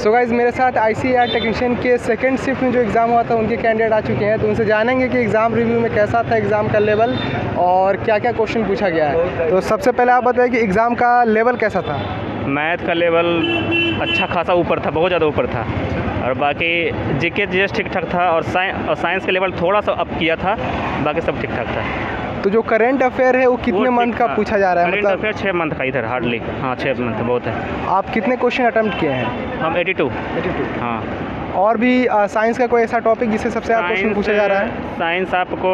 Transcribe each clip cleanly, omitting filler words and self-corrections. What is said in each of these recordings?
So guys मेरे साथ ICAR technician के सेकंड शिफ्ट में जो एग्ज़ाम हुआ था उनके कैंडिडेट आ चुके हैं, तो उनसे जानेंगे कि एग्ज़ाम रिव्यू में कैसा था एग्ज़ाम का लेवल और क्या क्या क्वेश्चन पूछा गया है। तो सबसे पहले आप बताएं कि एग्ज़ाम का लेवल कैसा था। मैथ का लेवल अच्छा खासा ऊपर था, बहुत ज़्यादा ऊपर था। और बाकी जीके जीएस ठीक ठाक था और साइंस का लेवल थोड़ा सा अप किया था, बाकी सब ठीक ठाक था। तो जो करंट अफेयर है वो कितने मंथ का पूछा जा रहा है? करंट अफेयर 6 मंथ का इधर हार्डली, हाँ 6 मंथ बहुत है। आप कितने क्वेश्चन अटेम्प्ट किए हैं? हम 82। हाँ। और भी साइंस का कोई ऐसा टॉपिक जिससे सबसे ज़्यादा क्वेश्चन पूछा जा रहा है? साइंस आपको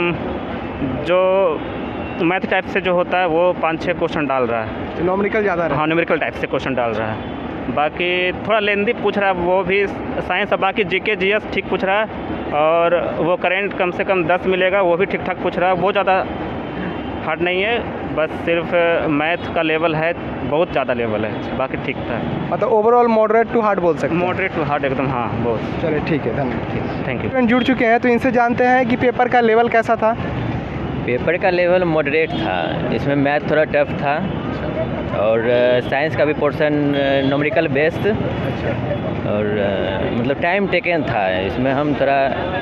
जो मैथ टाइप से जो होता है वो 5-6 क्वेश्चन डाल रहा है। न्यूमेरिकल ज़्यादा है? हाँ, न्यूमेरिकल टाइप से क्वेश्चन डाल रहा है। बाकी थोड़ा लेंदी पूछ रहा है वो भी साइंस, और बाकी जीके जीएस ठीक पूछ रहा है। और वो करंट कम से कम 10 मिलेगा, वो भी ठीक ठाक पूछ रहा है। वो ज़्यादा हार्ड नहीं है, बस सिर्फ मैथ का लेवल है, बहुत ज़्यादा लेवल है, बाकी ठीक था। मतलब ओवरऑल मॉडरेट टू हार्ड बोल सकते हैं? मॉडरेट टू हार्ड एकदम, हाँ बहुत। चलिए ठीक है, धन्यवाद। Thank you. जुड़ चुके हैं तो इनसे जानते हैं कि पेपर का लेवल कैसा था। पेपर का लेवल मॉडरेट था, इसमें मैथ थोड़ा टफ था और साइंस का भी पोर्शन न्यूमेरिकल बेस्ड और मतलब टाइम टेकन था। इसमें हम थोड़ा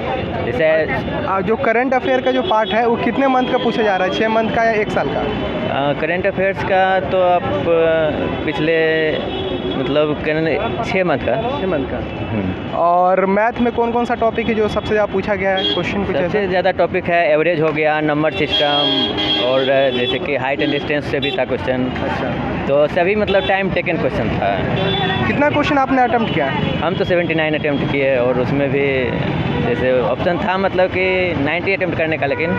जैसे जो करंट अफेयर का जो पार्ट है वो कितने मंथ का पूछा जा रहा है? 6 मंथ का या 1 साल का? करंट अफेयर्स का तो आप पिछले मतलब 6 मंथ का। 6 मंथ का। और मैथ में कौन कौन सा टॉपिक है जो सबसे ज़्यादा पूछा गया है क्वेश्चन? सबसे ज़्यादा टॉपिक है एवरेज हो गया, नंबर सिस्टम और जैसे कि हाइट एंड डिस्टेंस से भी था क्वेश्चन। अच्छा, तो सभी मतलब टाइम टेकन क्वेश्चन था। कितना क्वेश्चन आपने अटेम्प्ट किया? हम तो 79 अटेम्प्ट किए और उसमें भी जैसे ऑप्शन था मतलब कि 90 अटेम्प्ट करने का, लेकिन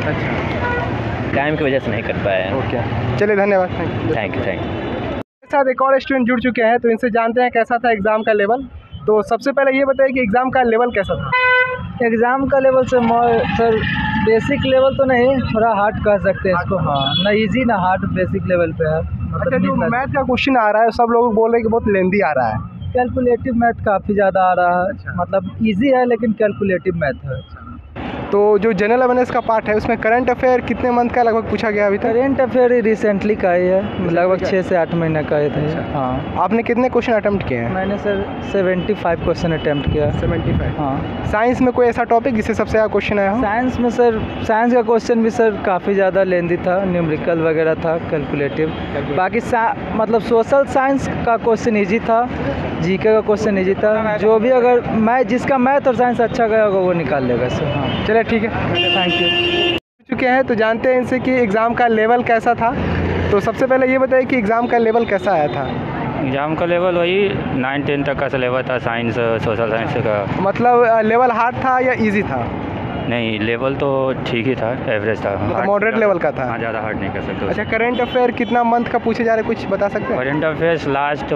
टाइम की वजह से नहीं कर पाए। ओके, चलिए धन्यवाद। Thank you. मेरे साथ एक और स्टूडेंट जुड़ चुके हैं तो इनसे जानते हैं कैसा था एग्ज़ाम का लेवल। तो सबसे पहले ये बताइए कि एग्ज़ाम का लेवल कैसा था? एग्ज़ाम का लेवल सर बेसिक लेवल तो नहीं, थोड़ा हार्ड कह सकते हैं इसको। हाँ, ना इजी ना हार्ड, बेसिक लेवल पे है। अच्छा, जो मैथ का क्वेश्चन आ रहा है सब लोग बोल रहे हैं कि बहुत लेंदी आ रहा है। कैलकुलेटिव मैथ काफ़ी ज़्यादा आ रहा है। अच्छा। मतलब इजी है लेकिन कैलकुलेटिव मैथ है। तो जो जनरल अवेयरनेस का पार्ट है उसमें करंट अफेयर कितने मंथ का लगभग पूछा गया अभी तक? करेंट अफेयर रिसेंटली का ही है, लगभग 6 से 8 महीने का ही था। हाँ। आपने कितने क्वेश्चन अटेम्प्ट किए हैं? मैंने सर 75 क्वेश्चन अटेम्प्ट किया। 75? हाँ। साइंस में कोई ऐसा टॉपिक जिससे सबसे ज़्यादा क्वेश्चन आया हो? साइंस में सर साइंस का क्वेश्चन भी सर काफ़ी ज़्यादा लेंदी था, न्यूमेरिकल वगैरह था, कैलकुलेटिव। बाकी मतलब सोशल साइंस का क्वेश्चन ईजी था, जीके का क्वेश्चन ईजी था। जो भी अगर जिसका मैथ और साइंस अच्छा गया होगा वो निकाल लेगा सर। हाँ, चलिए ठीक है, थैंक यू। चुके हैं तो जानते हैं इनसे कि एग्ज़ाम का लेवल कैसा था। तो सबसे पहले ये बताइए कि एग्ज़ाम का लेवल कैसा आया था? एग्ज़ाम का लेवल वही 9-10 तक का लेवल था, साइंस सोशल साइंस का। मतलब लेवल हार्ड था या इजी था? नहीं, लेवल तो ठीक ही था, एवरेज था। मॉडरेट लेवल का था? हाँ, ज़्यादा हार्ड नहीं कर सकते। अच्छा, करंट अफेयर कितना मंथ का पूछे जा रहे हैं, कुछ बता सकते हैं? करंट अफेयर्स लास्ट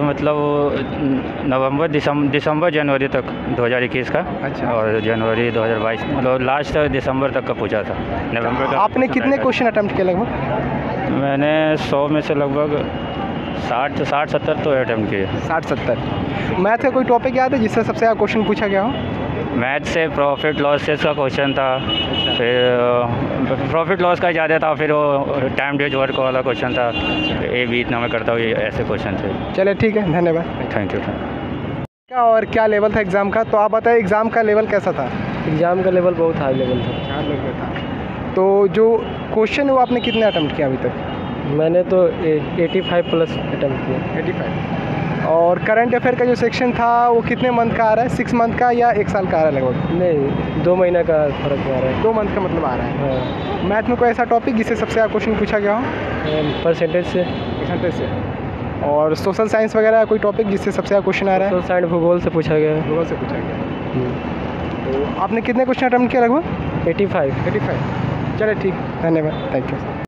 मतलब नवंबर दिसंबर जनवरी तक 2021 का। अच्छा। और जनवरी 2022 मतलब लास्ट दिसंबर तक का पूछा था, नवंबर का। आपने कितने क्वेश्चन अटेम्प्ट किए लगभग? मैंने 100 में से लगभग 60-70 तो अटेम्प्ट किए। 60-70। मैथ का कोई टॉपिक याद है जिससे सबसे ज़्यादा क्वेश्चन पूछा गया हो? मैथ से प्रॉफिट लॉसेस का क्वेश्चन था। फिर प्रॉफिट लॉस का ज़्यादा था, फिर वो टाइम डेज वर्क वाला क्वेश्चन था। ए बी इतना मैं करता हूँ, ये ऐसे क्वेश्चन थे। चलिए ठीक है, धन्यवाद। Thank you. क्या और क्या लेवल था एग्ज़ाम का? तो आप बताइए एग्ज़ाम का लेवल कैसा था? एग्ज़ाम का लेवल बहुत हाई लेवल था। हाई लेवल था। तो जो क्वेश्चन है वो आपने कितने अटेम्प्ट किया अभी तक? मैंने तो 85 प्लस अटेम्प्ट किया। 85। और करंट अफेयर का जो सेक्शन था वो कितने मंथ का आ रहा है? 6 मंथ का या 1 साल का आ रहा है लगभग? नहीं, 2 महीने का फ़र्क आ रहा है। 2 मंथ का मतलब आ रहा है। हाँ। मैथ में कोई ऐसा टॉपिक जिससे सबसे ज़्यादा क्वेश्चन पूछा गया हो? परसेंटेज से। परसेंटेज से। और सोशल साइंस वगैरह कोई टॉपिक जिससे सबसे ज़्यादा क्वेश्चन आ रहा है? सोशल साइंस भूगोल से पूछा गया है। भूगोल से पूछा गया। तो आपने कितने क्वेश्चन अटेम्प्ट किया लगभग? 85। 85। चलिए ठीक, धन्यवाद, थैंक यू।